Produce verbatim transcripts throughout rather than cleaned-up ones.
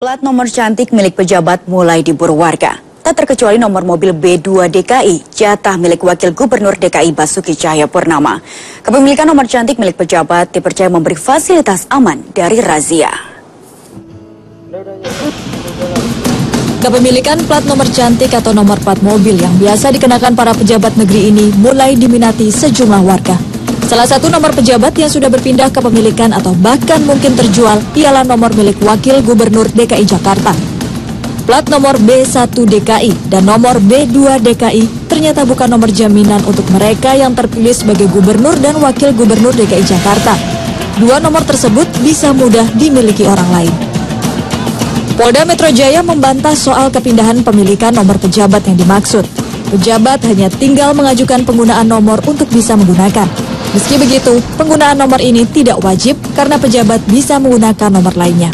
Plat nomor cantik milik pejabat mulai diburu warga. Tak terkecuali nomor mobil B dua D K I, jatah milik Wakil Gubernur D K I Basuki Cahayapurnama. Kepemilikan nomor cantik milik pejabat dipercaya memberi fasilitas aman dari razia. Kepemilikan plat nomor cantik atau nomor plat mobil yang biasa dikenakan para pejabat negeri ini mulai diminati sejumlah warga. Salah satu nomor pejabat yang sudah berpindah kepemilikan atau bahkan mungkin terjual ialah nomor milik Wakil Gubernur D K I Jakarta. Plat nomor B satu D K I dan nomor B dua D K I ternyata bukan nomor jaminan untuk mereka yang terpilih sebagai Gubernur dan Wakil Gubernur D K I Jakarta. Dua nomor tersebut bisa mudah dimiliki orang lain. Polda Metro Jaya membantah soal kepindahan pemilikan nomor pejabat yang dimaksud. Pejabat hanya tinggal mengajukan penggunaan nomor untuk bisa menggunakan. Meski begitu, penggunaan nomor ini tidak wajib karena pejabat bisa menggunakan nomor lainnya.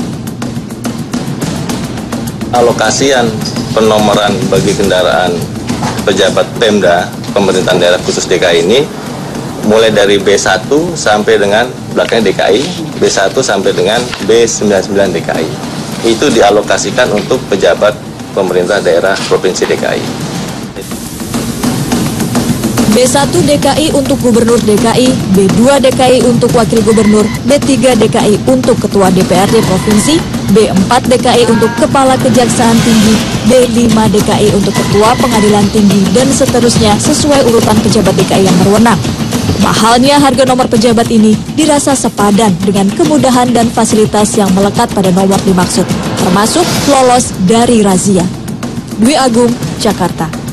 Alokasian penomoran bagi kendaraan pejabat Pemda, pemerintahan daerah khusus D K I ini, mulai dari B satu sampai dengan belakangnya D K I, B satu sampai dengan B sembilan puluh sembilan D K I. Itu dialokasikan untuk pejabat pemerintah daerah Provinsi D K I. B satu D K I untuk Gubernur D K I, B dua D K I untuk Wakil Gubernur, B tiga D K I untuk Ketua D P R D Provinsi, B empat D K I untuk Kepala Kejaksaan Tinggi, B lima D K I untuk Ketua Pengadilan Tinggi, dan seterusnya sesuai urutan pejabat D K I yang berwenang. Mahalnya harga nomor pejabat ini dirasa sepadan dengan kemudahan dan fasilitas yang melekat pada nomor dimaksud, termasuk lolos dari razia. Dwi Agung, Jakarta.